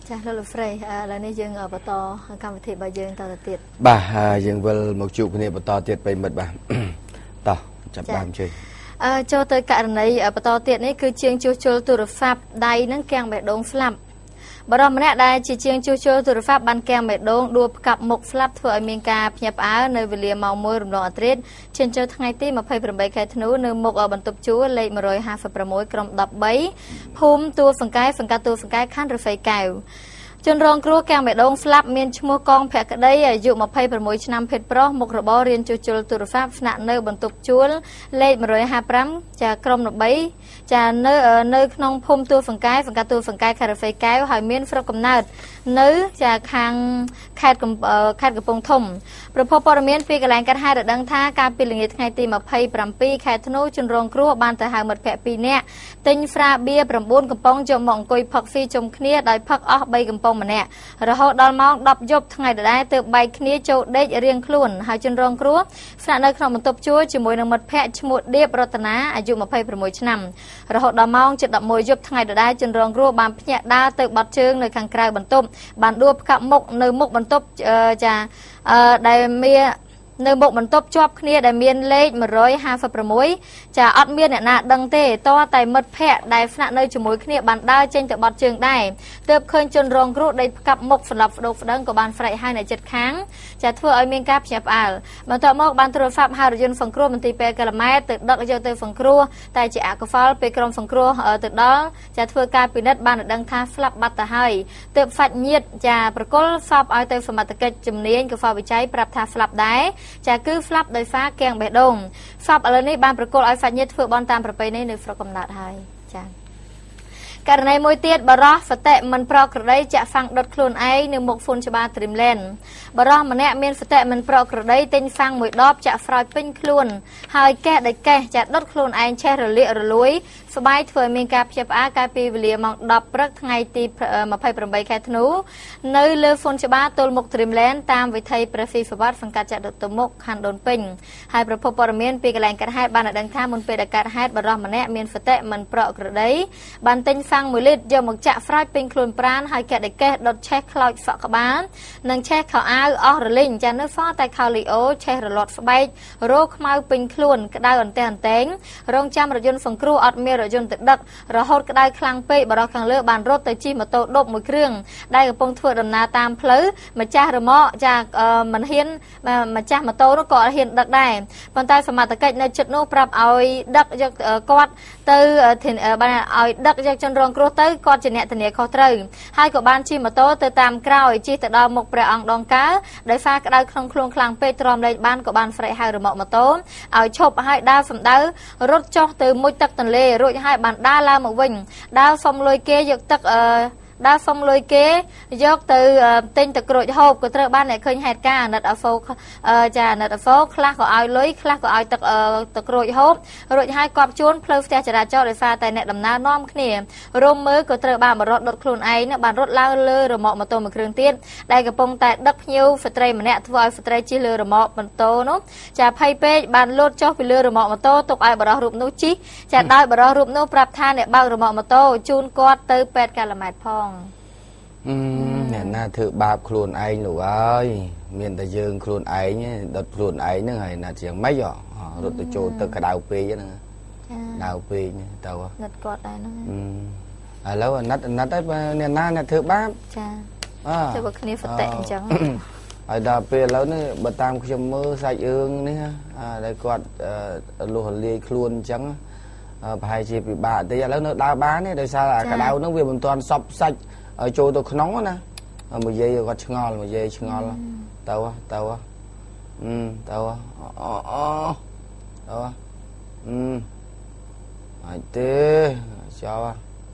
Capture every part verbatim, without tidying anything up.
ចាលោកលោកស្រីឥឡូវនេះយើងបន្តកម្មវិធីរបស់យើងតទៅទៀតបាទយើងវិលមកជួបគ្នាបន្តទៀតប្រិមិត្តបាទតោះចាប់ដើមជើញអឺចូលទៅករណីបន្តទៀតនេះគឺជាងជួសជុលទូរស័ព្ទដៃនឹងកាំងបេះដូងស្លាប់បរិមម្នាក់ដែលជាជាងជួសជុលទូរស័ព្ទបានកាំងបេះដូងដួលផ្កាប់មុខស្លាប់ធ្វើឲ្យមានការភ្ញាក់ផ្អើលនៅវេលាម៉ោងមួយរំលងអធ្រាត្រឈានចូលថ្ងៃទីម្ភៃប្រាំបីខែធ្នូនៅមុខបន្ទប់ជួលលេខមួយរយហាសិបប្រាំមួយក្រុមដប់បីភូមិទួលសង្កែសង្កាត់ទួលសង្កែខណ្ឌរហ្វៃកែវជនរងគ្រោះកាំងបេះដូងស្លាប់មានឈ្មោះកងភក្តីអាយុម្ភៃប្រាំមួយឆ្នាំភេទប្រុសមុខរបររៀនជួសជុលទូរស័ព្ទស្នាក់នៅបន្ទប់ជួលលេខមួយរយហាសិបប្រាំចាក្រុមដប់បីចានៅនៅក្នុងភូមិទួលសង្កែសង្កាត់ទួលសង្កែខេត្តរហ្វៃកែវហើយមានស្រុកកំណើតនៅចាខាងខេត្តខេត្តកំពង់ធំប្រភពព័ត៌មានពីកន្លែងកាត់ហេតុឲ្យដឹងថាកាលពីល្ងាចថ្ងៃទីម្ភៃប្រាំពីរខែធ្នូជនរងគ្រោះបានទៅហៅមិត្តភក្តិពីរនាក់ទិញស្រាបៀរប្រាំបួនកំប៉ុងយកមកអង្គុយផឹកស៊ីជុំគ្នាដោយផឹកអស់បីកំប៉ុងម្នាក់រហូតដល់ម៉ោងដប់យប់ថ្ងៃដដែលទើបបែកគ្នាចូលដេករៀងខ្លួនហើយជនរងគ្រោះស្នាក់នៅក្នុងបន្ទប់ជួលជាមួយនឹងមិត្តភក្តិឈ្មោះដៀបរតនាអាយុម្ភៃប្រាំមួយឆ្នាំរហូតដល់ម៉ោងជិតដប់មួយយប់ថ្ងៃដដែលជនរងគ្រោះបានភ្ញាក់ដើរទៅបត់ជើងនៅខាងក្រៅបន្ទប់បានដួលផ្កាប់មុខនៅមុខបន្ទប់ចាដែលមាននៅមុខបន្ទប់ជាប់គ្នាដែលមានលេខមួយរយហាសិបប្រាំមួយចាអត់មានអ្នកណាដឹងទេតោះតែមិត្តភ័ក្តិដែលស្នាក់នៅជាមួយគ្នាបានដើរចេញទៅបត់ជើងដែរទើបឃើញជនរងគ្រោះដេកផ្កាប់មុខស្លាប់ស្ដោកស្ដឹងក៏បានស្រែកហៅអ្នកជិតខាងចាធ្វើឲ្យមានការភ្ញាក់ផ្អើលបន្ទាប់មកបានទូរស័ព្ទហៅរថយន្តសង្គ្រោះមន្ទីរពេទ្យកាឡាម៉ែតទៅដឹកយកទៅសង្គ្រោះតែជាអកុសលពេលក្រុមសង្គ្រោះទៅដល់ចាធ្វើការពិនិត្យបានដឹងថាស្លាប់បាត់ទៅហើយទើបសាច់ញាតិចាប្រគល់សពឲ្យទៅសមត្ថកិច្ចជំនាញកុសលវិច័យប្រាប់ថាស្លាប់ដែរចាគឺស្លាប់ដោយសារកាំងបេះដូងសពឥឡូវនេះបានប្រគល់ឲ្យសាច់ញាតិធ្វើបន់តាមប្រពៃណីនៅស្រុកកំណើតហើយចាករណីមួយទៀតបរោះសតិមិនប្រក្រតីចាក់ហ្វាំងដុតខ្លួនឯងនៅមុខហ្វុនច្បារ Dreamland បរោះម្នាក់មានសតិមិនប្រក្រតីទិញហ្វាំងមួយដបចាក់ស្រោចពេញខ្លួនហើយកេះដោយកេះចាក់ដុតខ្លួនឯងឆេះរលាករលួយស្បែកធ្វើឲ្យមានការភ្ញាក់ផ្អើលកាលពីវេលាម៉ោងដប់ព្រឹកថ្ងៃទីម្ភៃប្រាំបីខែធ្នូនៅលើហ្វុនច្បារទល់មុខ Dreamland តាមវិថីព្រះស៊ីសវត្តសង្កាត់ចាក់ដុតទៅមុខខណ្ឌដូនពេញហើយប្រភពព័ត៌មានពីកន្លែងកាត់ហេតុបានដឹងថាមុនពេលដែលកាត់ហេតុបរោះម្នាក់មានសតិមិនប្រក្រតីបានទិញហ្វាំងមួយលីត្រយកមកចាក់ស្រោចពេញខ្លួនប្រាណហើយកេះដោយកេះដុតឆេះខ្លោចសក់ក្បាលនិងឆេះខោអាវអស់រលីងចានៅសល់តែខោលីអូឆេះរលាត់ស្បែករោខ្មៅពេញខ្លួនក្តៅអន្ទះអន្ទែងរងចាំរថយន្តសង្គ្រោះអត់មានរថយន្តទៅដឹករហូតក្តៅខ្លាំងពេកបរិះខាងលើបានរត់ទៅជិះម៉ូតូដប់មួយគ្រឿងដែលកំពុងធ្វើដំណើរតាមផ្លូវម្ចាស់រមាក់ចាមិនហ៊ានម្ចាស់ម៉ូតូនោះក៏អត់ហ៊ានដឹកដែរប៉ុន្តែសមត្ថកិច្ចនៅជិតនោះប្រាប់ឲ្យដឹកយកគាត់ទៅបានឲ្យដឹកយកជនរងគ្រោះទៅគាត់ជាអ្នកធានាខុសត្រូវហើយក៏បានជិះម៉ូតូទៅតាមក្រោយជិះទៅដល់មុខព្រះអង្គដងកើដោយសារក្តៅក្នុងខ្លួនខ្លាំងពេកទ្រាំលែងបានក៏បានស្រែកហៅរមាក់ម៉ូតូឲ្យឈប់ហើយដើរសម្ដៅរត់ចុះទៅមុជទឹកទន្លេរួចហើយបានដើរឡើងមកវិញដើរសុំលុយគេយកទឹកអឺដើរសុំលុយគេយកទៅទិញទឹកក្រូចហូបក៏ត្រូវបានអ្នកឃើញហេតុការណ៍អាណិតអាហ្វូចាអាណិតអាហ្វូខ្លះក៏ឲ្យលុយខ្លះក៏ឲ្យទឹកទឹកក្រូចហូបរួចហើយគាត់ជួនផ្លូវផ្ទះចរាចរណ៍ដោយសារតែអ្នកដំណើរនាំគ្នារមមើលក៏ត្រូវបានបរត់ដុតខ្លួនឯងបានរត់ឡើងលើរមាក់ម៉ូតូមួយគ្រឿងទៀតដែលកំពុងតែដឹកភ្ញៀវស្ត្រីម្នាក់ធ្វើឲ្យស្ត្រីជិះលើរមាក់ម៉ូតូនោះចាភ័យពេកបានលោតចុះពីលើរមាក់ម៉ូតូទុកឲ្យបរិះរូបនោះជិះចាដោយបរិះរូបនោះប្រាប់ថាអ្នកបើករមាក់ម៉ូតូជូនគាត់ទៅពេទ្យកាឡាម៉ែតផងអ្នកណាធ្វើបាបខ្លួនឯងលោកអើយមានតែយើងខ្លួនឯងដុតខ្លួនឯងហ្នឹងហើយណាជាងម៉េចរត់ទៅចូលទឹកក្តៅពេកហ្នឹងដៅពេកទៅណិតគាត់ដែរហ្នឹងឥឡូវអាណិតអាណិតហើយអ្នកណាអ្នកធ្វើបាបចាទៅបើគ្នាសតិអញ្ចឹងហើយដល់ពេលឥឡូវនេះបើតាមខ្ញុំមើលសាច់រឿងនេះដែលគាត់លុះលាយខ្លួនអញ្ចឹងប្រហែលជាពិបាកតិចឥឡូវនៅដើរបានទេដោយសារអាក្តៅហ្នឹងវាមិនទាន់សប់សាច់ឲ្យចូលទៅក្នុងណាមួយយាយគាត់ឆ្ងល់មួយយាយឆ្ងល់ទៅទៅអឺទៅអូអូទៅអឺអាចទេចោលអឺ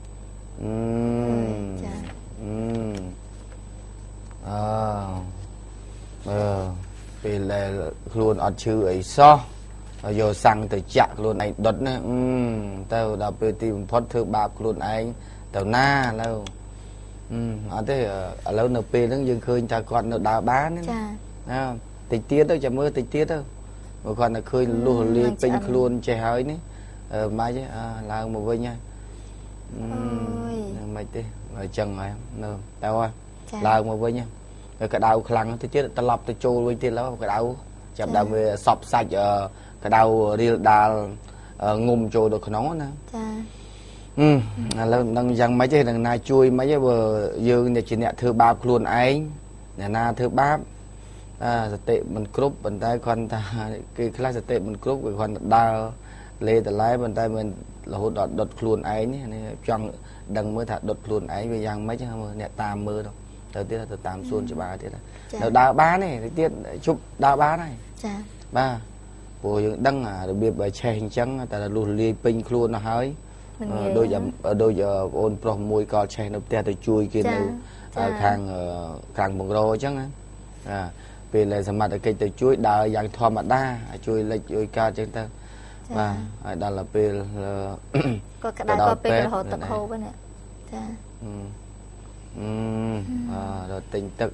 ចាអឺអឺអឺពេលដែលខ្លួនអត់ឈឺអីសោះយកសាំងទៅចាក់ខ្លួនឯងដុតណាអឺទៅដល់ពេលទីបំផុតធ្វើបាបខ្លួនឯងទៅណាឥឡូវអត់ទេឥឡូវនៅពេលហ្នឹងយើងឃើញថាគាត់នៅដើរបានណាចាតិចទៀតទៅចាំមើលតិចទៀតទៅបើគាត់នៅឃើញលុះលាយពេញខ្លួនចេះហើយនេះម៉េចឡើងមកវិញហើយ mày tí rồi chân rồi nè tao ơi lao mà với nha rồi cái đầu khăn tôi chết tao lọc tôi trôi với tiền đó cái đầu chậm đầu về sọp sạch cái đầu đi đà ngùm trôi được nó nè ừ là đang dăng mấy cái đằng này chui mấy cái bờ dương để chỉ nhẹ thưa ba luôn ấy nè na thưa ba à tệ mình cướp bàn tay con ta cái class tệ mình cướp cái con đau lê từ lái bàn tay mình là hốt đọt đọt luôn ấy này chọn đằng mới thật đọt luôn ấy về dăng mấy chứ không nè tam mưa đâu đầu tiên là từ tam xuân cho ba tiết là đào bá này tiết chụp đào bá này ba bộ đăng à được biết bài che hình trắng ta là luôn li pin luôn nó hơi đôi giờ đôi giờ ôn pro môi co che nó te từ chui kia đâu khang khang bằng rô chắc á vì là sắm mặt cây từ chuối đào dạng thò mặt đa chuối lấy chuối ca chân ta và đó là về có cái đào có về là hồ tập hồ bên này rồi tình tự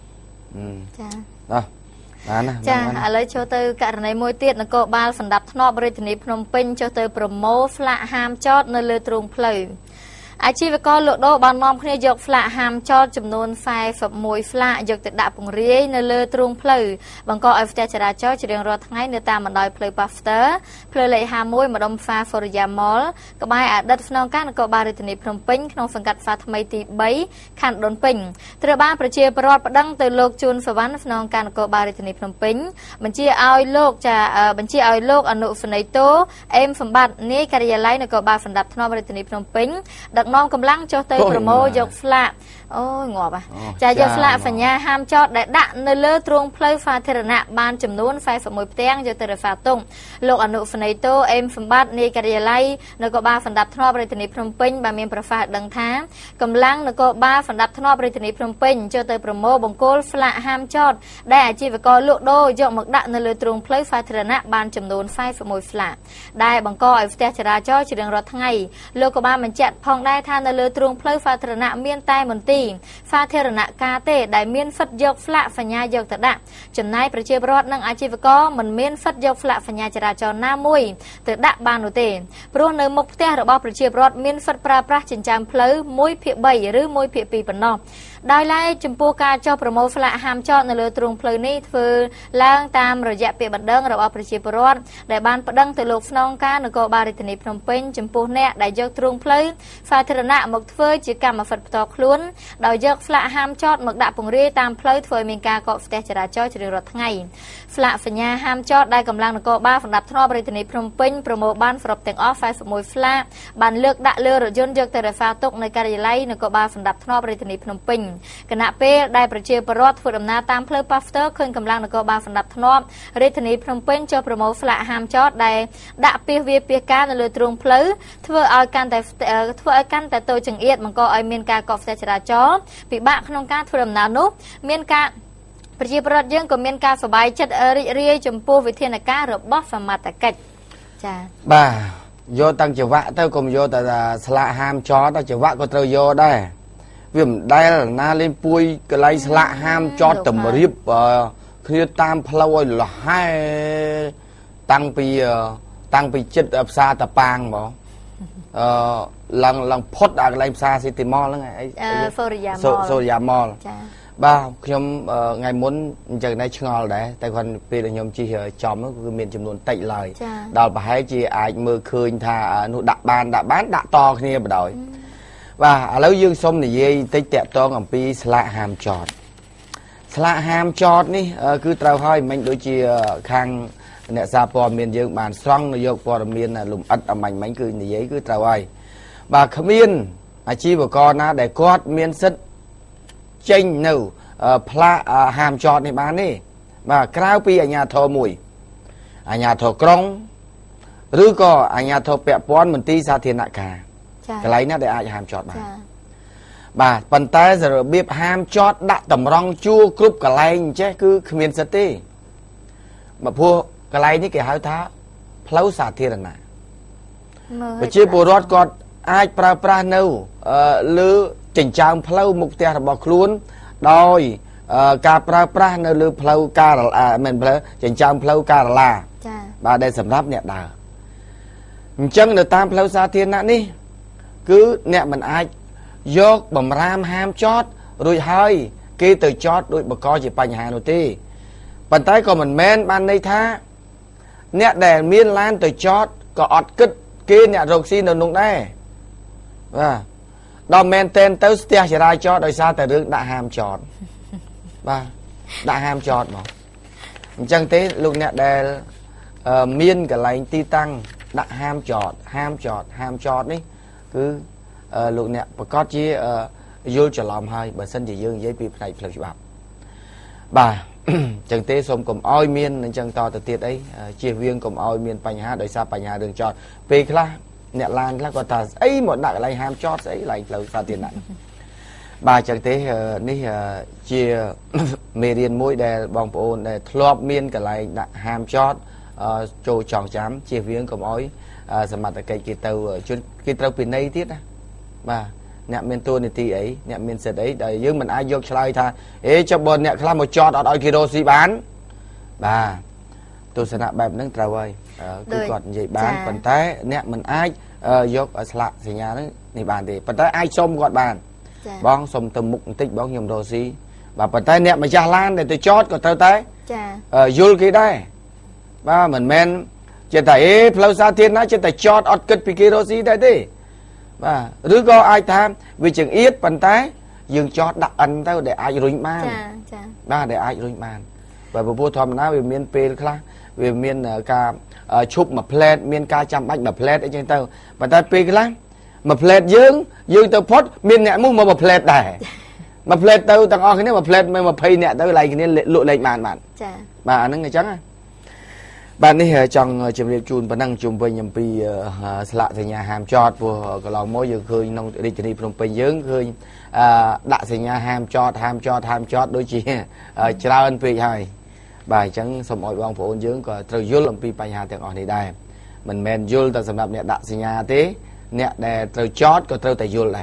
đóចាឥឡូវចូលទៅករណីមួយទៀតនគរបាលសម្ដាប់ធ្នាប់រាជធានីភ្នំពេញចុះទៅប្រមូលផ្លាកហាមចតនៅលើទ្រូងផ្លូវអាជីវករលក់ដូរបាននាំគ្នាយកផ្លាកហាមចតចំនួនสี่สิบเอ็ดផ្លាកយកទៅដាក់ពង្រាយនៅលើទ្រូងផ្លូវបង្កឲ្យផ្ទះចរាចរណ៍ជារៀងរាល់ថ្ងៃនៅតាមបណ្ដោយផ្លូវ Pasteur ផ្លូវលេខห้าสิบเอ็ดម្ដុំ Faforia Mall ក្បែរអតីតស្នងការនគរបាលរាជធានីភ្នំពេញក្នុងសង្កាត់ Fa ថ្មីទី三ខណ្ឌដូនពេញត្រូវបានប្រជាពលរដ្ឋប្តឹងទៅលោកជួនសវណ្ណស្នងការនគរបាលរាជធានីភ្នំពេញបញ្ជាឲ្យលោកចាបញ្ជាឲ្យលោកអនុសនីតូអេមសម្បត្តិនាយការិយាល័យនគរបាលសម្ដាប់ធ្នាប់រាជធានីភ្នំពេញដឹកនាំកម្លាំងចុះទៅប្រមូលយកផ្លាកអូយងាប់ចាយកផ្លាកសញ្ញាហាមចតដែលដាក់នៅលើទ្រូងផ្លូវសាធារណៈបានចំនួនสี่สิบเอ็ดផ្ទាំងយកទៅរហ្វាតុងលោកអនុសនីតូអេមសម្បត្តិនាយការិយាល័យនគរបាលសម្ដាប់ធ្នាប់រាជធានីភ្នំពេញបានមានប្រសាសន៍ដឹងថាកម្លាំងនគរបាលសម្ដាប់ធ្នាប់រាជធានីភ្នំពេញចុះទៅប្រមូលបង្គោលផ្លាកហាមចតដែលអាជីវករលក់ដូរយកមកដាក់នៅលើទ្រូងផ្លូវសាធារណៈបានចំនួនสี่สิบเอ็ดផ្លាកដែលបង្កឲ្យផ្ទះចរាចរណ៍ជារៀងរាល់ថ្ងៃលោកក៏បានបញ្ជាក់ផងដែរថានៅលើទ្រូងផ្លូវសាធារណៈមានតែមន្ទីរសាធារណការទេដែលមានហ្វិតយកផ្លាកសញ្ញាយកទៅដាក់ចំណែកប្រជាពលរដ្ឋនិងអាជីវករមិនមានហ្វិតយកផ្លាកសញ្ញាចរាចរណ៍ណាមួយទៅដាក់បាននោះទេព្រោះនៅមុខផ្ទះរបស់ប្រជាពលរដ្ឋមានហ្វិតប្រើប្រាស់ចិញ្ចើមផ្លូវមួយភាគបីឬមួយភាគពីរប៉ុណ្ណោះដោយឡែកចំពោះការចុះប្រមូលផ្លាកហាមចតនៅលើទ្រូងផ្លូវនេះធ្វើឡើងតាមរយៈពាក្យបណ្ដឹងរបស់ប្រជាពលរដ្ឋដែលបានប្តឹងទៅលោកស្នងការនគរបាលរាជធានីភ្នំពេញចំពោះអ្នកដែលយកទ្រូងផ្លូវសាធារណៈមកធ្វើជាកម្មសិទ្ធិផ្ទាល់ខ្លួនដោយយកផ្លាកហាមចតមកដាក់ពង្រាយតាមផ្លូវធ្វើឲ្យមានការកកស្ទះចរាចរណ៍ជារៀងរាល់ថ្ងៃផ្លាកសញ្ញាហាមចតដែលកម្លាំងនគរបាលសម្ដាប់ធ្នាប់រាជធានីភ្នំពេញប្រមូលបានសរុបទាំងអស់สี่สิบเอ็ดផ្លាកបានលើកដាក់លើរថយន្តយកទៅរក្សាទុកនៅការិយាល័យនគរបាលសម្ដាប់ធ្នាប់រាជធានីភ្នំពេញគណៈពេលដែលប្រជាពលរដ្ឋធ្វើដំណើរតាមផ្លូវ Pasteur ឃើញកម្លាំងនគរបាលសម្ដាប់ធ្នាប់រាជធានីភ្នំពេញចុះប្រមូលផ្លាកហាមចតដែលដាក់ពាសវាពាសការនៅលើទ្រូងផ្លូវធ្វើឲ្យកាន់តែធ្វើឲ្យកាន់តែតូចចង្អៀតបង្កឲ្យមានការកកស្ទះចរាចរណ៍ពិបាកក្នុងការធ្វើដំណើរនោះមានការប្រជាពលរដ្ឋយើងក៏មានការសប្បាយចិត្តរីករាយចំពោះវិធានការរបស់សមត្ថកិច្ចចា៎បាទយកតាំងចង្វាក់ទៅកុំយកតែស្លាកហាមចតចង្វាក់ក៏ត្រូវយកដែរវាមិនដែលណាលេងពួយកន្លែងស្លាកហាមចតតម្រៀបគ្នាតាមផ្លូវឲ្យលហែតាំងពីតាំងពីចិត្តផ្សារតាប៉ាងបងអឺឡើងឡើងផុតដល់កន្លែងផ្សារ City Mall ហ្នឹងឯង Foria Mall Foria Mall ចាបាទខ្ញុំថ្ងៃមុនអញ្ចឹងដែរឆ្ងល់ដែរតែគាត់ពេលខ្ញុំជិះចំគឺមានចំនួនតិចឡើយដល់ប្រហែលជាអាចមើលឃើញថានោះដាក់បានដាក់បានដាក់តគ្នាបណ្ដោយបាទឥឡូវយើងសូមនិយាយតិចតាក់ទងអំពីស្លាកហាមចតស្លាកហាមចតនេះគឺត្រូវហើយមិញដូចជាខាងអ្នកសារព័ត៌មានយើងបានស្រង់យកព័ត៌មានលំអិតអមាញ់មិញគឺនិយាយគឺត្រូវហើយបាទគ្មានអាជីវករណាដែលគាត់មានសិទ្ធិចេញនៅផ្លាកហាមចតនេះបានទេបាទក្រៅពីអាជ្ញាធរមួយអាជ្ញាធរក្រុងឬក៏អាជ្ញាធរពាក់ព័ន្ធមន្ទីរសាធារណការកន្លែងណាដែលអាចហាមចតបានបាទប៉ុន្តែរបៀបហាមចតដាក់តម្រង់ជួរគ្រប់កន្លែងអញ្ចេះគឺគ្មានសិទ្ធិទេបើព្រោះកន្លែងនេះគេហៅថាផ្លូវសាធារណៈប្រជាពលរដ្ឋគាត់អាចប្រើប្រាស់នៅលើចិញ្ចើមផ្លូវមុខផ្ទះរបស់ខ្លួនដោយការប្រើប្រាស់នៅលើផ្លូវការមិនផ្លូវចិញ្ចើមផ្លូវការឡាចា៎បាទដែលសម្រាប់អ្នកដើរអញ្ចឹងនៅតាមផ្លូវសាធារណៈនេះ cứ nè mình ai vô bầm ram ham chót rồi hơi kia từ chót đôi bà coi chỉ bành hà nổi ti bàn tay còn mình men ban đây tha nè đè miên lan từ chót có ọt kích kia nè rộng xin được nụng đây và đo men tên tới stia chỉ ra cho đời sao tại đường đã ham chót và đã ham chót mà chẳng thế lúc nè đè uh, miên cả lành ti tăng đã ham chót ham chót ham chót đấy cứ uh, lúc nè bà có chi uh, vô trở lòng hơi bà sân chỉ dương giấy bịp này là bạp bà chẳng tế xôm cùng oi miên nên chẳng to từ tiết ấy uh, chia viên cùng oi miên bánh hát đời xa bánh hát đường chót vì khá nè lan khá có ta ấy một nặng lại ham chót ấy lại lâu xa tiền nặng bà chẳng tế uh, ní uh, chia mê riêng mũi để bóng bộ ôn để thlob miên cả lại ham chót uh, trô tròn chám chia viên cùng oi uh, sẽ mặt cái kỳ tàu chút kỳ tàu pin này tiết á bà nè miền tuôn thì ấy nè miền sệt ấy đời dương mình ai vô chơi tha ế cho bọn nè khá một chót ở đôi kilo xí bán bà tôi sẽ nạp bẹp nâng trâu ơi cứ còn vậy bán phần té nè mình ai vô ở sạ thì nhà đó thì bàn thì phần té ai xôm gọt bàn bong xôm tầm mục tích bong nhầm đồ xí và phần té nè mà gia lan để tôi chót còn tao té vô cái đây ba mình men trên tay lâu xa thiên á trên tay chót ọt kịch vì kilo xí đây đi và đứa có ai tham vì chừng ít bàn tay dừng cho đặt ăn tao để ai rung man ba để ai rung man và bố thòm nói về miền pê khác về miền ca chụp mà plate miền ca chăm bách mà plate ở trên tao bàn tay pê khác mà plate dương dương tao phốt miền nhẹ mua mà plate đẻ mà plate tao tao o cái này mà plate mà pay nhẹ tao lại cái này lụa lệch màn bạn bà nó ngày trắng à bạn đi trong trường liệt chun và năng chun với nhầm pi lạ thì nhà hàm chót vừa cái lòng mối vừa khơi nông đi chỉ đi Phnom Penh dướng khơi đại thì nhà hàm chót hàm chót hàm chót đôi chị trao ân pi hai bài trắng xong mọi bang phụ dướng có từ dul làm pi bài hà tiếng ở đây đây mình men dul ta sắm đạp nè đại thì nhà thế nè để từ chót có từ tại dul này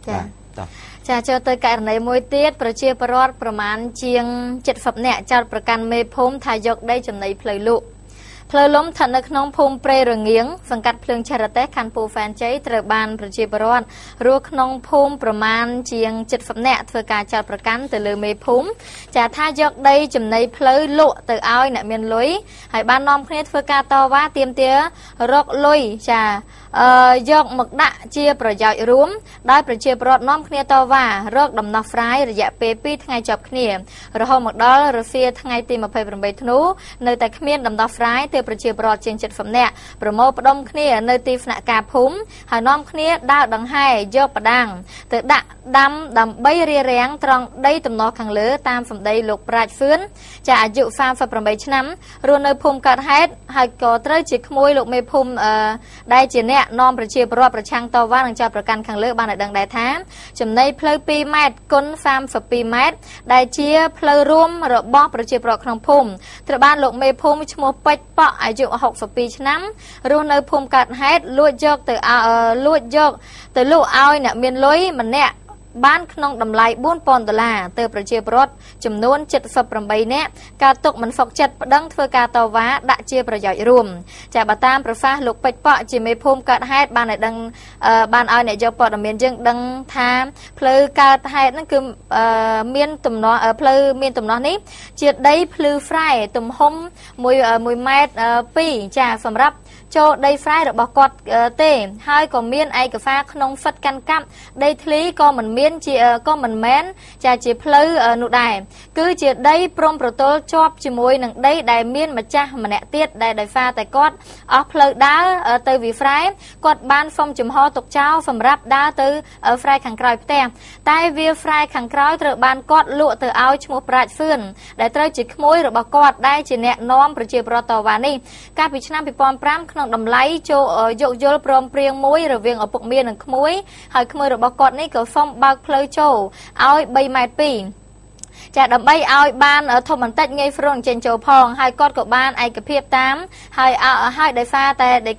chà cho tới cái này môi tiếtประជាប្រវត្តិប្រមាណជាងเจ็ดสิบនាក់ចោតប្រកាន់មេភូមិថាយកដីចំណីផ្លូវលក់ផ្លូវលំស្ថិតនៅក្នុងភូមិព្រៃរងៀងសង្កាត់ភ្លើងឆរតេសខណ្ឌពោធិ៍សែនជ័យត្រូវបានប្រជាពលរដ្ឋរស់ក្នុងភូមិប្រមាណជាងเจ็ดสิบនាក់ធ្វើការចោទប្រកាន់ទៅលើមេភូមិចាថាយកដីចំណីផ្លូវលក់ទៅឲ្យអ្នកមានលុយហើយបាននាំគ្នាធ្វើការតវ៉ាទាមទាររកលុយចាអឺយកមកដាក់ជាប្រយោជន៍រួមដោយប្រជាពលរដ្ឋនាំគ្នាតវ៉ារកដំណោះស្រាយរយៈពេលពីរថ្ងៃជាប់គ្នារហូតមកដល់រសៀលថ្ងៃទីยี่สิบแปดធ្នូនៅតែគ្មានដំណោះស្រាយទៅប្រជាពលរដ្ឋជាងเจ็ดสิบនាក់ប្រមូលផ្ដុំគ្នានៅទីស្នាក់ការភូមិហើយនាំគ្នាដើរដង្ហែយកបដាំងទៅដាក់ដាំដើម្បីរារាំងត្រង់ដីទំនាស់ខាងលើតាមសម្ដីលោកប្រាជ្ញហ្វឿនចាអាយុសាមសិបប្រាំបីឆ្នាំរស់នៅភូមិកើតហេតុហើយក៏ត្រូវជាក្មួយលោកមេភូមិអឺដែលជាអ្នកនាំប្រជាពលរដ្ឋប្រឆាំងតវ៉ានឹងចោទប្រកាន់ខាងលើបានឲ្យដឹងដែរថាចំណីផ្លូវពីរម៉ែត្រគុណសាមសិបពីរម៉ែត្រដែលជាផ្លូវរួមរបស់ប្រជាពលរដ្ឋក្នុងភូមិត្រូវបានលោកមេភូមិឈ្មោះពេជ្រប៉ក់អាយុหกสิบពីរឆ្នាំរស់នៅភូមិកើតហេតុលួចយកទៅលួចយកទៅលក់ឲ្យអ្នកមានលុយម្នាក់បានក្នុងតម្លៃbốnពាន់ដុល្លារទៅប្រជាពលរដ្ឋចំនួនเจ็ดสิบแปดនាក់ការទុកមិនហ្វុកចិត្តប្តឹងធ្វើការតវ៉ាដាក់ជាប្រយោជន៍រួមចាបើតាមប្រសាសន៍លោកពេជ្រប៉ក់ជាមេភូមិកើតហេតុបានឲ្យដឹងបានឲ្យអ្នកយកព័ត៌មានយើងដឹងថាផ្លូវកើតហេតុហ្នឹងគឺមានទំនាស់ផ្លូវមានទំនាស់នេះជាដីភ្លឺហ្វ្រៃទំហំមួយម៉ែត្រពីរចាសម្រាប់ចូលដីហ្វ្រៃរបស់គាត់ទេហើយក៏មានឯកសារក្នុងហ្វិតកាន់កាប់ដីធ្លីក៏មិនមានជាក៏មិនមែនចាជាផ្លូវនោះដែរគឺជាដីព្រំប្រទល់ជាប់ជាមួយនឹងដីដែលមានម្ចាស់ម្នាក់ទៀតដែលដោយសារតែគាត់អស់ផ្លូវដើរទៅវាហ្វ្រៃគាត់បានសុំចំហទុកចោលសម្រាប់ដើរទៅហ្វ្រៃខាងក្រោយផ្ទះតែវាហ្វ្រៃខាងក្រោយត្រូវបានគាត់លក់ទៅឲ្យឈ្មោះប្រាជ្ញហ្វឿនដែលត្រូវជាក្មួយរបស់គាត់ដែលជាអ្នកនាំប្រជាពលរដ្ឋតវ៉ានេះកាលពីឆ្នាំยี่สิบห้าក្នុងតម្លៃចូលយកយល់ព្រមព្រៀងមួយរវាងឪពុកមានិងក្មួយហើយក្មួយរបស់គាត់នេះក៏សុំបើកផ្លូវចូលឲ្យ3ម៉ែត្រពីរចាដើម្បីឲ្យបានធំបន្តិចងាយស្រួលចេញចូលផងហើយគាត់ក៏បានឯកភាពតាមហើយឲ្យដោយសារតែ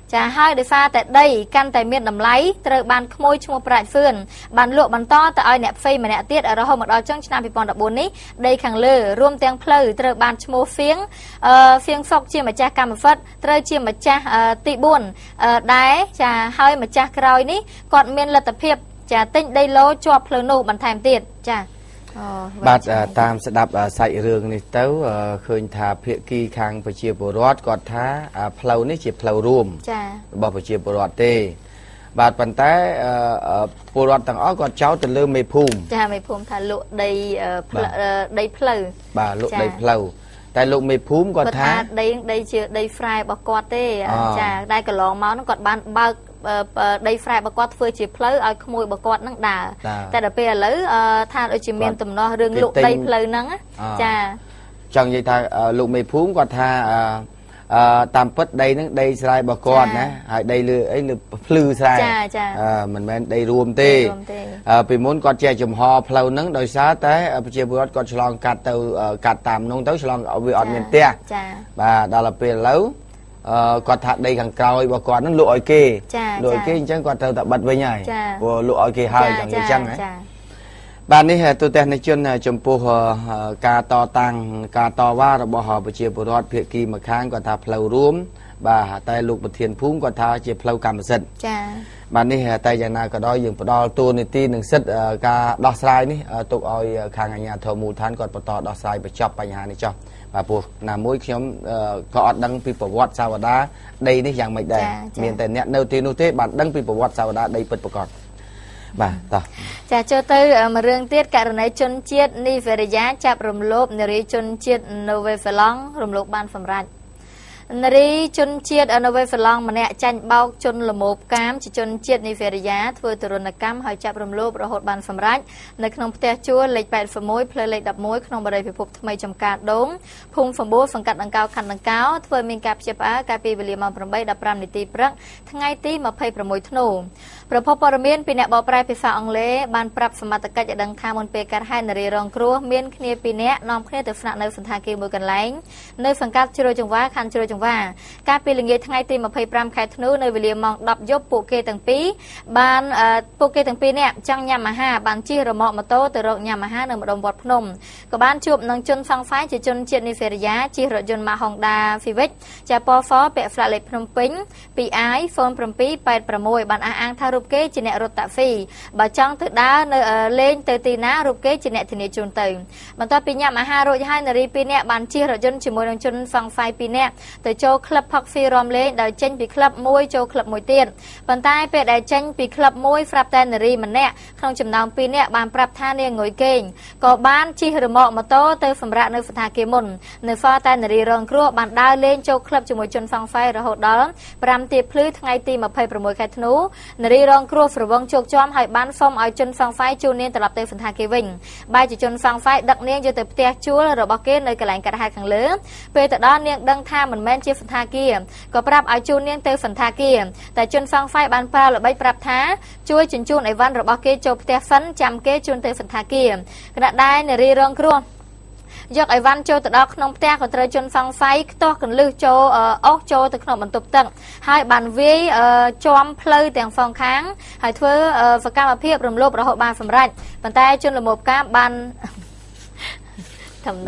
chả hai để pha tại đây căn tại miền đầm lấy từ bàn môi chung một bãi phườn bàn lụa bàn to tại ai nẹp phê mà nẹp tiết ở đó hôm một đó trong năm bị bọn đập bốn ní đây khẳng lư rôm tiếng pleu từ bàn chung phiếng phiếng phọc chia mà cha cam một phật từ chia mà cha tị buồn đáy chả hai mà cha còi ní còn miền là tập hiệp chả tinh đây lô cho pleu nụ bàn thèm tiệt chả បាទតាមស្ដាប់សាច់រឿងនេះទៅឃើញថាភាគីខាងប្រជាពលរដ្ឋគាត់ថាផ្លូវនេះជាផ្លូវរួមរបស់ប្រជាពលរដ្ឋទេបាទប៉ុន្តែពលរដ្ឋទាំងអស់គាត់ចោទទៅលើមេភូមិចាមេភូមិថាលក់ដីដីផ្លូវបាទលក់ដីផ្លូវតែលោកមេភូមិគាត់ថាដីដីជាដីស្រែរបស់គាត់ទេចាដែលកន្លងមកហ្នឹងគាត់បានបើកដីស្រែរបស់គាត់ធ្វើជាផ្លូវឲ្យក្មួយរបស់គាត់ហ្នឹងដើរតែដល់ពេលឥឡូវថាដូចជាមានទំនាស់រឿងលក់ដីផ្លូវហ្នឹងចាចង់និយាយថាលោកមេភូមិគាត់ថាតាមពិតដីហ្នឹងដីស្រែរបស់គាត់ណាហើយដីលើអីលើភ្លឺស្រែមិនមែនដីរួមទេពីមុនគាត់ជាចំហផ្លូវហ្នឹងដោយសារតែប្រជាពលរដ្ឋគាត់ឆ្លងកាត់ទៅកាត់តាមនោះទៅឆ្លងវាអត់មានផ្ទះបាទដល់ពេលឥឡូវគាត់ថាដីខាងក្រោយរបស់គាត់ហ្នឹងលក់ឲ្យគេលក់ឲ្យគេអញ្ចឹងគាត់ត្រូវតែបិទវិញហើយព្រោះលក់ឲ្យគេហើយយ៉ាងអញ្ចឹងហ៎បាទនេះទូទាំងនិជនចំពោះការតតាំងការតវ៉ារបស់ប្រជាពលរដ្ឋភាគីម្ខាងគាត់ថាផ្លូវរួមបាទតែលោកប្រធានភូមិគាត់ថាជាផ្លូវកម្មសិទ្ធិចាបាទនេះតែយ៉ាងណាក៏ដោយយើងផ្ដល់តួនាទីនិងសិទ្ធិការដោះស្រាយនេះទុកឲ្យខាងអាជ្ញាធរមូលដ្ឋានគាត់បន្តដោះស្រាយបញ្ចប់បញ្ហានេះចុះបាទព្រោះណាមួយខ្ញុំក៏អត់ដឹងពីប្រវត្តិសាវតាដីនេះយ៉ាងម៉េចដែរមានតែអ្នកនៅទីនោះទេបានដឹងពីប្រវត្តិសាវតាដីពិតប្រាកដបាទតោះចាចូលទៅមួយរឿងទៀតករណីជនជាតិនីវេរីយ៉ាចាប់រំលោភនារីជនជាតិនូវេហ្វឡង់រំលោភបានសម្រេចនារីជនជាតិនូវេហ្វឡង់ម្នាក់ចាញ់បោកជនល្មោបកាមជាជនជាតិនីវេរីយ៉ាធ្វើទរណកម្មហើយចាប់រំលោភរហូតបានសម្រេចនៅក្នុងផ្ទះជួលលេខแปดสิบเอ็ดផ្លូវលេខสิบเอ็ดក្នុងបរិយាពិភពថ្មីចំការដូងភូមិសម្បួរសង្កាត់ដង្កោខណ្ឌដង្កោធ្វើមានការព្យាបាលកាលពីវេលាម៉ោងeight 15នាទីព្រឹកថ្ងៃទីtwenty-sixធ្នូប្រភពព័ត៌មានពីអ្នកបកប្រែភាសាអង់គ្លេសបានប្រាប់សមត្ថកិច្ចឲ្យដឹងថាមុនពេលកើតហេតុនារីរងគ្រោះមានគ្នាពីរនាក់នាំគ្នាទៅស្នាក់នៅសន្តាគារមួយកន្លែងនៅសង្កាត់ជ្រោយចង្វាខណ្ឌជ្រោយចង្វាកាលពីល្ងាចថ្ងៃទីtwenty-fiveខែធ្នូនៅវេលាម៉ោងtenយប់ពួកគេទាំងពីរបានពួកគេទាំងពីរនាក់ចង់ញ៉ាំអាហារបានជិះរមាក់ម៉ូតូទៅរកញ៉ាំអាហារនៅម្ដុំវត្តភ្នំក៏បានជួបនឹងជនសង្ស័យជាជនជាតិនីវេរីយ៉ាជិះរថយន្ត Honda Civic ចាពណ៌សពាក់ flat លេខភ្នំពេញ two i phone seven eight sixបានអះអាងថារូបគេជាអ្នករត់តាក់ស៊ីបើចង់ទៅដើរនៅលេងទៅទីណារូបគេជាអ្នកធានាជូនទៅបន្ទាប់ពីញ៉ាំអាហាររួចហើយនារីពីរនាក់បានជិះរថយន្តជាមួយនឹងជនសង្ស័យពីរនាក់ទៅចូលក្លឹបផឹកស៊ីរំលេងដោយចេញពីក្លឹបមួយចូលក្លឹបមួយទៀតប៉ុន្តែពេលដែលចេញពីក្លឹបមួយស្រាប់តែនារីម្នាក់ក្នុងចំណោមពីរនាក់បានប្រាប់ថានាងងុយគេងក៏បានជិះរមាក់ម៉ូតូទៅសម្រាប់នៅសន្តាគារមុននៅហ្វតែនារីរងគ្រោះបានដើរលេងចូលក្លឹបជាមួយជនសង្ស័យរហូតដល់fiveទៀបភ្លឺថ្ងៃទីtwenty-sixខែធ្នូនារីរងគ្រោះប្រវងជោគជាំហើយបានសុំឲ្យជនសង្ស័យជួលនាងត្រឡប់ទៅសន្តាគារវិញបែរជាជនសង្ស័យដឹកនាងយកទៅផ្ទះជួលរបស់គេនៅកន្លែងកាត់ហេតុខាងលើពេលទៅដល់នាងដឹងថាមិនមែនជាសន្តាគារក៏ប្រាប់ឲ្យជួលនាងទៅសន្តាគារតែជនសង្ស័យបានប្រើល្បិចប្រាប់ថាជួយជញ្ជូនអីវ៉ាន់របស់គេចូលផ្ទះសិនចាំគេជូនទៅសន្តាគារគណៈដែរនារីរងគ្រោះយកអីវ៉ាន់ចូលទៅដល់ក្នុងផ្ទះក៏ត្រូវជនសង្ស័យខ្ទាស់កន្លឹះចូលអស់ចូលទៅក្នុងបន្ទប់ទឹកហើយបានវាយជាំផ្លូវទាំងសងខាងហើយធ្វើសកម្មភាពរំលោភរហូតបានសម្រេចប៉ុន្តែជនល្មោបកាមបានធម្មតា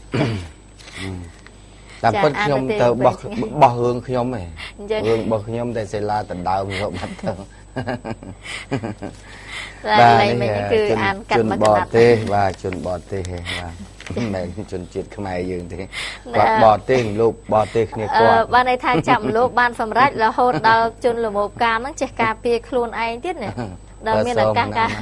តាមពិតខ្ញុំទៅបោះបោះរឿងខ្ញុំឯងរឿងរបស់ខ្ញុំតែសេឡាដណ្ដើមយកបាត់ទៅបាទនេះគឺអានកាត់មកបរទេសបាទជនបរទេសបាទមិនមែនជនជាតិខ្មែរយើងទេគាត់បរទេសលោកបរទេសគ្នាគាត់បានន័យថាចាប់លោកបានសម្រេចរហូតដល់ជនល្មោបកាមហ្នឹងចេះការពារខ្លួនឯងទៀតណាដល់មានឱកាសការ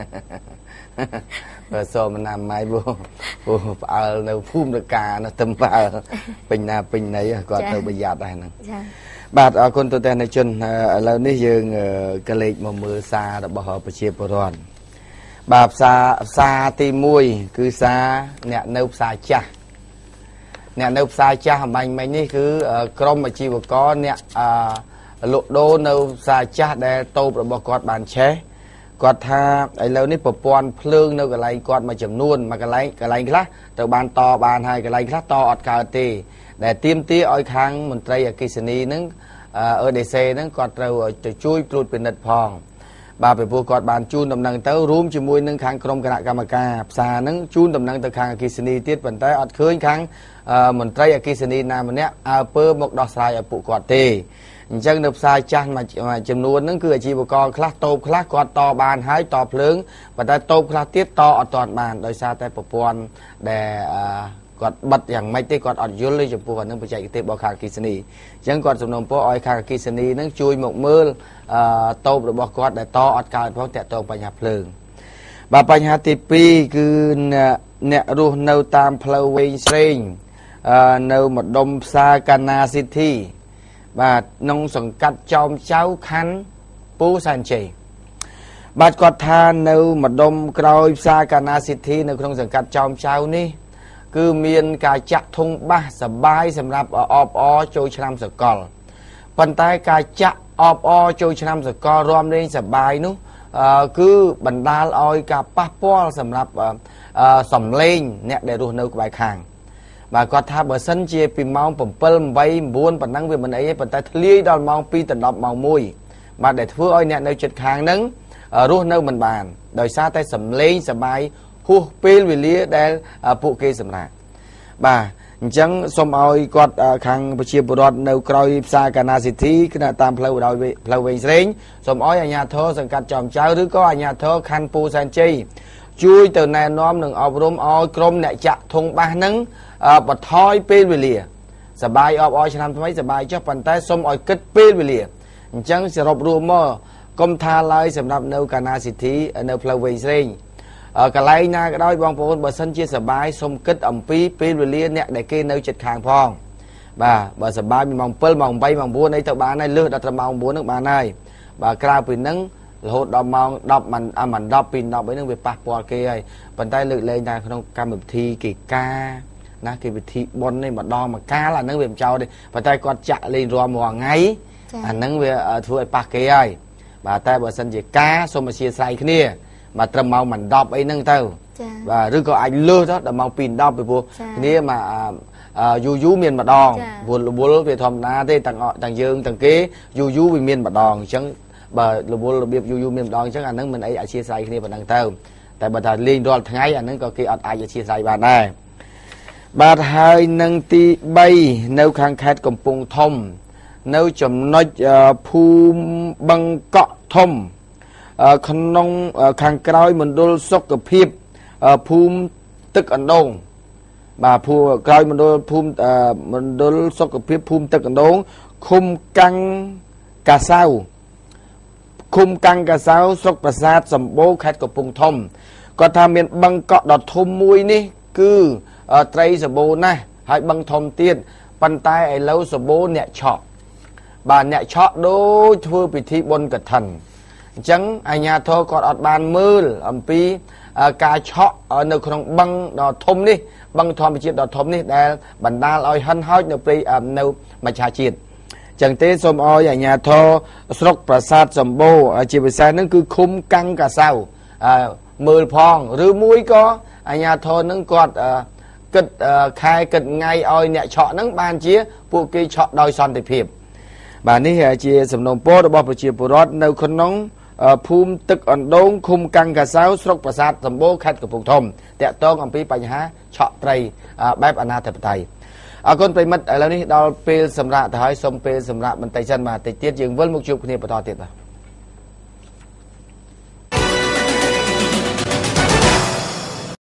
បើសូមណាម៉ៃបូបូផ្អើលនៅភូមិតកានៅទឹមផ្អើលពេញណាពេញណីគាត់ទៅប្រយ័ត្នដែរហ្នឹងបាទអរគុណទូទាំងជនឥឡូវនេះយើងក៏លេខមកមើលសាររបស់ប្រជាពលរដ្ឋបាទផ្សារផ្សារទីoneគឺសារអ្នកនៅផ្សារចាស់អ្នកនៅផ្សារចាស់អំបញ្ញមិញនេះគឺក្រុមអាជីវករអ្នកលក់ដូរនៅផ្សារចាស់ដែលតូបរបស់គាត់បានឆេះគាត់ថាឥឡូវនេះប្រព័ន្ធភ្លើងនៅកន្លែងគាត់មួយចំនួនមួយកន្លែងកន្លែងខ្លះទៅបានតបានហើយកន្លែងខ្លះតអត់កើតទេដែលទាមទារឲ្យខាងមន្ត្រីអគ្គិសនីនឹង ở đê xê nó còn trâu chui trụt bên nứt phong bà phải vô còn bàn chun tầm năng tới rúm chỉ môi nâng kháng krom cả cam ca xa nâng chun tầm năng tới kháng kisini tiết vận tới ọt khơi kháng mình trai kisini nam mình à pơ một đọt sai ở phụ quạt tê chân được sai chan mà mà chừng luôn nâng cứ chỉ một con class tô class quạt to bàn hái to lớn và tới tô class tiết to ở toàn bàn đôi xa tới bộ phận để còn bậtอย่างไม่ได้ก่อนอดยุ่งเลยจะปวดนั่งไปใจกิเตบอคากิสนียังก่อนสมนมพอออยคากิสนีนั่งช่วยหมกมือโตหรือบอกก่อนแต่ต่ออดการเพราะแต่ตรงปัญหาเพลิงบาปัญหาติปีคือเนี่ยรูเนาตามเพลเวงเซงเนาหมดดมซากานาซิตี้บาน้องสังกัดจอมเจ้าคันปูซันเจบาดกอดทานเนาหมดดมกรอยซากานาซิตี้ในน้องสังกัดจอมเจ้านี่คือเมียนกายจะทงบ้าสบายสำหรับออบอโจชนำสกอลปันท้ายกายจะออบอโจชนำสกอลรวมได้สบายนู้คือบรรดาออยกับป้าป้อสำหรับสำเร็จเนี่ยได้รู้นึกใบคางvà có thà bờ sân chia pin mong phẩm pel bay buôn bản năng về mình ấy bản tay thli đòn mong pi tận đọc mong mùi mà để thưa ơi nè nơi chật khang nắngรู้nơi mình bàn đời xa tay sầm lên sầm bay hú pil về lia để phụ kê sầm nè bà chẳng xóm ơi quạt khang chia bờ đọt nơi coi xa Cana City cái là tam plau đòi về plau về sến xóm ơi ở nhà thơ sân cắt chòm cháu đứa có ở nhà thơ khăn pu san chi chui từ này nom đừng ở rôm oi krom nè chặt thùng ba nắng bật thoi pil về liaสบายออบอชนำทำไมสบายเจ้าปันแต่สมออยกึดปีไปเลยจังสรบรวมมอกรมทาลายสำหรับเนวกานาสิทธิเนวพลาวเวย์เร่งกะไลนาก็ได้บางคนบอสันเชียสบายสมกึดอ่ำปีปีไปเลยเนี่ยได้เกณฑ์เนวจัดคางพองบ่าบอสบายมีมองเปิลมองใบมองบัวในตะบานในเลือดตะมองบัวนึกบานในบ่ากล้าปีนึงโหดดอมมองดอบมันอ่ะมันดอบปีนดอบไปนึงไปปะปอเกยปันแต่เลือดเลยนะเขาต้องการแบบทีกีกานะคือวิธีบนนี่มาดอมาก้าละนั่งเวียมเจ้าดิปัจจัยก็จะเรียนรวมว่าไงอันนั่งเวียช่วยปากเกยบ่าแต่บ่สันจิก้าสมมาเชียใส่ขึ้นนี่มาตรมเอามันดอบไอ้นั่งเท่าบ่าหรือก็ไอ้เลือดđóแต่มองปีนดอบไปพวกนี้มายูยูเมียนมาดองบุญบุญไปทำนาที่ต่างต่างยืงต่างเก๋ยูยูไปเมียนมาดองฉันบ่าบุญระเบียบยูยูเมียนมาดองฉันอันนั้นมันไอ้ไอ้เชียใส่ขึ้นนี่เป็นนั่งเท่าแต่บ่าถ้าเรียนรวมทั้งไงอันนั้นก็คืออัดไอ้จะเชียใส่บ้านได้บาดหายนังตีใบแนวข้างแคดกำปงทมแนวจำนวนภูมิบังเกาะทมขนมข้างกลอยมันโดนสกปรกภูมิตึกอันดงบาภูกลอยมันโดนภูมิมันโดนสกปรกภูมิตึกอันดงคุมกังกาเซาคุมกังกาเซาสกประสาทสมบูรณ์แคดกำปงทมก็ทำเป็นบังเกาะดอดทมมวยนี่คือไตรสบูนะให้บังทมเตียนปันตายไอ้เล้าสบูเนี่ยเฉาะบานเนี่ยเฉาะโดยทั่วพิธีบนกระทันจังไอ้ญาโทกอดอดบานมืออัมปีกาเฉาะในขนมบังดอทมนี่บังทอมไปจีดอทมนี่แต่บรรดาลอยหันห้อยในปีในมาชาจีดจังเตสมอไอ้ญาโทสรกประสาทสมบูจีบสายนั่นคือคุ้มกังกะเศร้ามือพองหรือมุ้ยก็ไอ้ญาโทนั่งกอดกึดคายกึดไงออยเนี่ยเฉาะนั่งบานเชี่ยพวกกีเฉาะดอยซอนติเพียบบานนี้เหรอเชี่ยสมนมโป้ระบบเชี่ยปุรสในคนน้องภูมิตึกอ่อนโดงคุมกังกะเซาสรกประสาทสมบูรณ์ขัดกับผงทมแต่ต้องอัมพีปัญหาเฉาะไตรแบบอนาถปไตยอาคนไปมัดแล้วนี่เราเปลสำระถ่ายสมเปลสำระมันไตชันมาติดเตี้ยจึงเวิลมุกชุบคนนี้ประทอติดป่ะ